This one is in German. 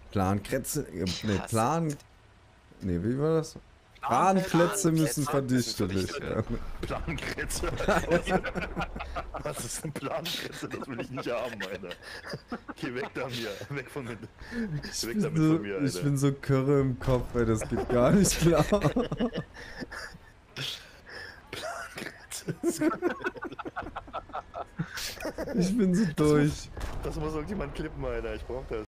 Plankrätze, nee, wie war das? Plankrätze müssen verdichtet werden. Plankrätze? Was ist ein Plankrätze? Das will ich nicht haben, Alter. Geh weg da mir, weg von mir. Weg damit von mir, Alter. Ich bin so Körre im Kopf, ey, das geht gar nicht klar. Ich bin so durch. Das muss irgendjemand klippen, Alter. Ich brauch das.